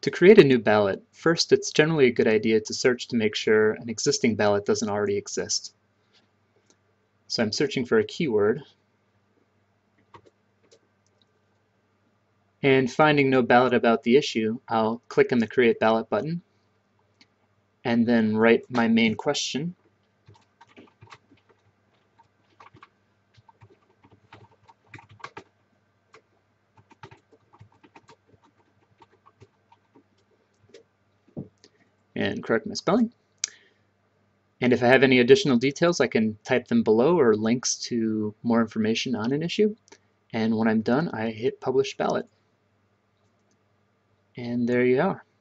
To create a new ballot, first it's generally a good idea to search to make sure an existing ballot doesn't already exist. So I'm searching for a keyword, and finding no ballot about the issue, I'll click on the Create Ballot button and then write my main question. And correct my spelling. And if I have any additional details, I can type them below or links to more information on an issue. And when I'm done, I hit Publish Ballot. And there you are.